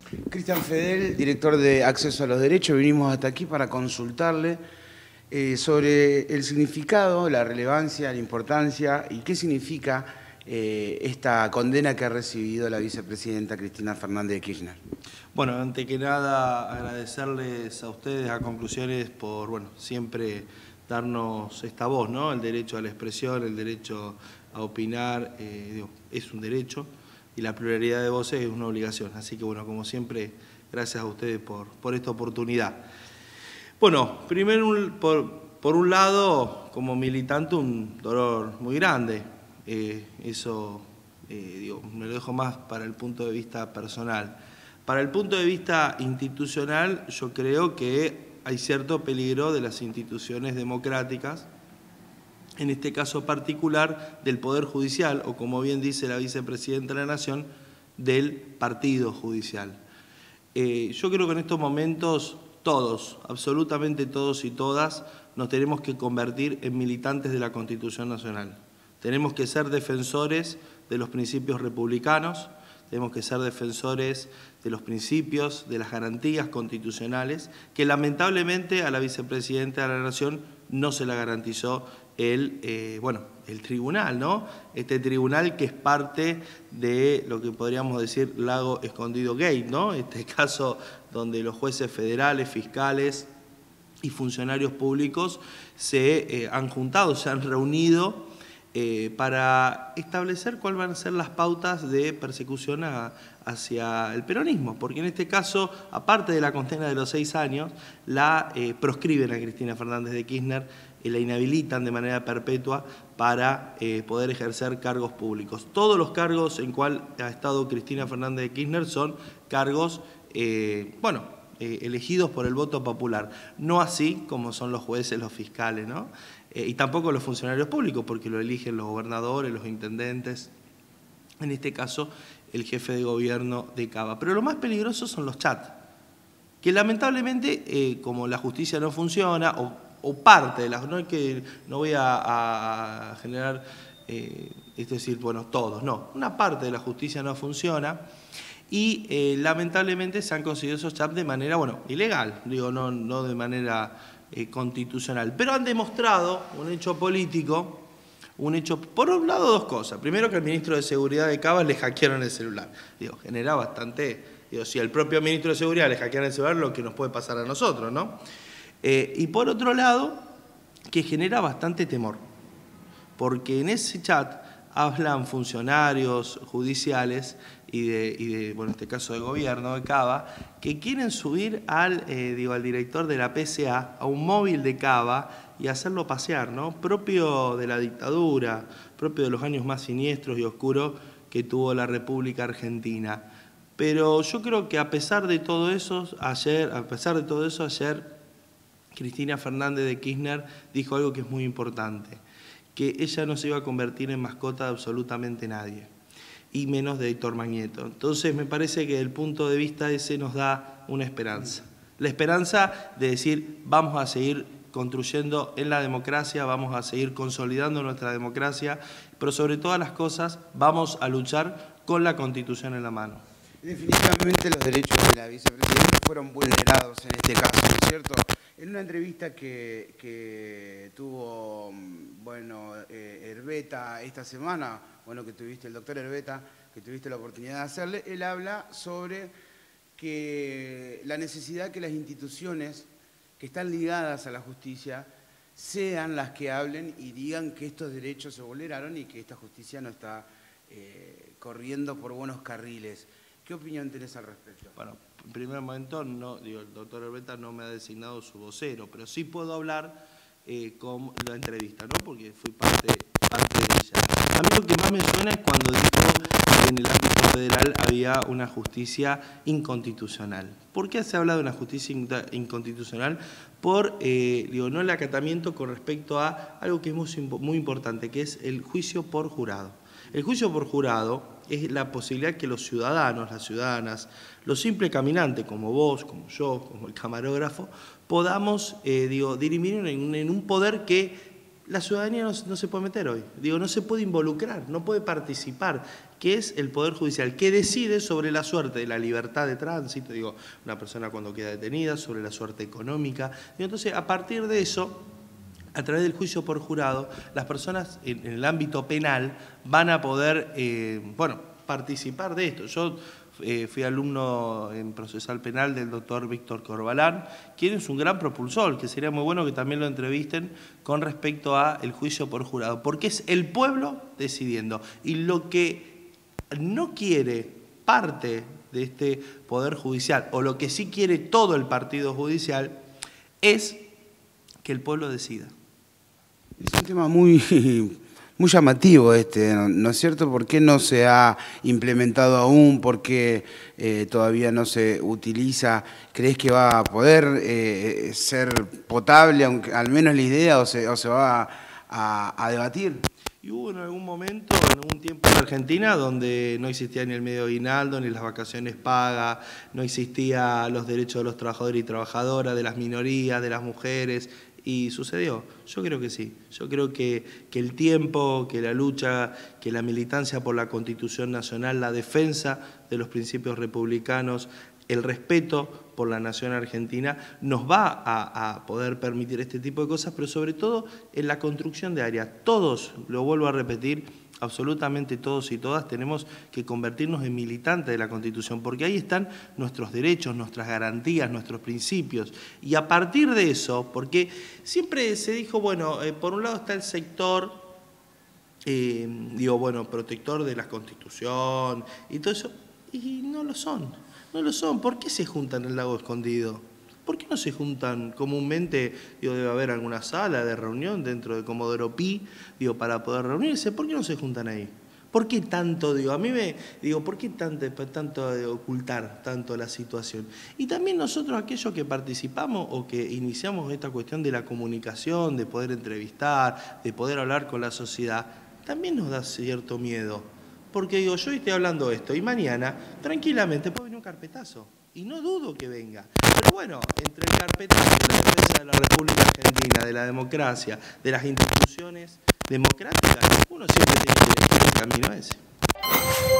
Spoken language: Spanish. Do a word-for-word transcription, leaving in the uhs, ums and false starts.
Cristian Fedel, director de Acceso a los Derechos, vinimos hasta aquí para consultarle eh, sobre el significado, la relevancia, la importancia y qué significa eh, esta condena que ha recibido la vicepresidenta Cristina Fernández de Kirchner. Bueno, ante que nada agradecerles a ustedes, a Conclusiones, por bueno, siempre darnos esta voz, ¿no? El derecho a la expresión, el derecho a opinar, eh, digo, es un derecho y la pluralidad de voces es una obligación. Así que bueno, como siempre, gracias a ustedes por, por esta oportunidad. Bueno, primero por, por un lado, como militante, un dolor muy grande. Eh, eso eh, digo, me lo dejo más para el punto de vista personal. Para el punto de vista institucional, yo creo que hay cierto peligro de las instituciones democráticas, en este caso particular del Poder Judicial, o como bien dice la vicepresidenta de la Nación, del Partido Judicial. Eh, yo creo que en estos momentos todos, absolutamente todos y todas, nos tenemos que convertir en militantes de la Constitución Nacional. Tenemos que ser defensores de los principios republicanos, tenemos que ser defensores de los principios, de las garantías constitucionales, que lamentablemente a la vicepresidenta de la Nación no se la garantizó el, eh, bueno, el tribunal, ¿no? Este tribunal que es parte de lo que podríamos decir Lago Escondido Gate, ¿no? Este caso donde los jueces federales, fiscales y funcionarios públicos se eh, han juntado, se han reunido Eh, para establecer cuáles van a ser las pautas de persecución a, hacia el peronismo, porque en este caso, aparte de la condena de los seis años, la eh, proscriben a Cristina Fernández de Kirchner y la inhabilitan de manera perpetua para eh, poder ejercer cargos públicos. Todos los cargos en cual ha estado Cristina Fernández de Kirchner son cargos, eh, bueno, eh, elegidos por el voto popular, no así como son los jueces, los fiscales, ¿no? Eh, y tampoco los funcionarios públicos, porque lo eligen los gobernadores, los intendentes, en este caso el jefe de gobierno de Cava. Pero lo más peligroso son los chats, que lamentablemente, eh, como la justicia no funciona, o, o parte de las, no es que no voy a, a generar, eh, es decir, bueno, todos, no, una parte de la justicia no funciona, y eh, lamentablemente se han conseguido esos chats de manera, bueno, ilegal, digo, no, no de manera Eh, constitucional, pero han demostrado un hecho político, un hecho, por un lado, dos cosas. Primero, que al ministro de Seguridad de Cava le hackearon el celular. Digo, genera bastante, digo, si al propio ministro de Seguridad le hackearon el celular, lo que nos puede pasar a nosotros, ¿no? Eh, y por otro lado, que genera bastante temor, porque en ese chat hablan funcionarios judiciales y de, y de bueno, en este caso de gobierno de Cava, que quieren subir al, eh, digo, al director de la P C A a un móvil de Cava y hacerlo pasear, ¿no? Propio de la dictadura, propio de los años más siniestros y oscuros que tuvo la República Argentina. Pero yo creo que a pesar de todo eso, ayer, a pesar de todo eso, ayer Cristina Fernández de Kirchner dijo algo que es muy importante, que ella no se iba a convertir en mascota de absolutamente nadie, y menos de Héctor Magneto. Entonces me parece que desde el punto de vista ese nos da una esperanza. La esperanza de decir, vamos a seguir construyendo en la democracia, vamos a seguir consolidando nuestra democracia, pero sobre todas las cosas vamos a luchar con la Constitución en la mano. Definitivamente los derechos de la vicepresidenta fueron vulnerados en este caso, ¿no es cierto? En una entrevista que, que tuvo, bueno, eh, Herbeta esta semana, bueno, que tuviste el doctor Herbeta, que tuviste la oportunidad de hacerle, él habla sobre que la necesidad que las instituciones que están ligadas a la justicia sean las que hablen y digan que estos derechos se vulneraron y que esta justicia no está eh, corriendo por buenos carriles. ¿Qué opinión tenés al respecto? Bueno, en primer momento, no, digo, el doctor Herbeta no me ha designado su vocero, pero sí puedo hablar eh, con la entrevista, ¿no? Porque fui parte, parte de ella. A mí lo que más me suena es cuando dijo que en el ámbito federal había una justicia inconstitucional. ¿Por qué se habla de una justicia inconstitucional? Por, eh, digo, no el acatamiento con respecto a algo que es muy, muy importante, que es el juicio por jurado. El juicio por jurado es la posibilidad que los ciudadanos, las ciudadanas, los simples caminantes como vos, como yo, como el camarógrafo, podamos, eh, digo, dirimir en, en un poder que la ciudadanía no, no se puede meter hoy. Digo, no se puede involucrar, no puede participar, que es el Poder Judicial, que decide sobre la suerte de la libertad de tránsito, digo, una persona cuando queda detenida, sobre la suerte económica. Y entonces, a partir de eso, a través del juicio por jurado, las personas en, en el ámbito penal van a poder, eh, bueno, participar de esto. Yo eh, fui alumno en procesal penal del doctor Víctor Corbalán, quien es un gran propulsor, que sería muy bueno que también lo entrevisten con respecto a el juicio por jurado, porque es el pueblo decidiendo. Y lo que no quiere parte de este Poder Judicial, o lo que sí quiere todo el partido judicial, es que el pueblo decida. Es un tema muy, muy llamativo este, ¿no es cierto? ¿Por qué no se ha implementado aún? ¿Por qué eh, todavía no se utiliza? ¿Crees que va a poder eh, ser potable, aunque, al menos la idea, o se, o se va a, a, a debatir? Y hubo en algún momento, en algún tiempo en Argentina, donde no existía ni el medio aguinaldo, ni las vacaciones pagas, no existían los derechos de los trabajadores y trabajadoras, de las minorías, de las mujeres, y sucedió. Yo creo que sí. Yo creo que, que el tiempo, que la lucha, que la militancia por la Constitución Nacional, la defensa de los principios republicanos, el respeto por la nación argentina nos va a, a poder permitir este tipo de cosas, pero sobre todo en la construcción de áreas. Todos, lo vuelvo a repetir, absolutamente todos y todas tenemos que convertirnos en militantes de la Constitución, porque ahí están nuestros derechos, nuestras garantías, nuestros principios. Y a partir de eso, porque siempre se dijo, bueno, eh, por un lado está el sector, eh, digo, bueno, protector de la Constitución y todo eso, y no lo son. No lo son. ¿Por qué se juntan en el Lago Escondido? ¿Por qué no se juntan comúnmente? Digo, debe haber alguna sala de reunión dentro de Comodoro Pi, digo, para poder reunirse. ¿Por qué no se juntan ahí? ¿Por qué tanto, digo, a mí me, digo, ¿por qué tanto, tanto de ocultar tanto la situación? Y también nosotros, aquellos que participamos o que iniciamos esta cuestión de la comunicación, de poder entrevistar, de poder hablar con la sociedad, también nos da cierto miedo. Porque digo, yo estoy hablando esto y mañana, tranquilamente, puede venir un carpetazo. Y no dudo que venga. Pero bueno, entre el carpetazo de la defensa de la República Argentina, de la democracia, de las instituciones democráticas, uno siempre tiene que elegir el camino ese.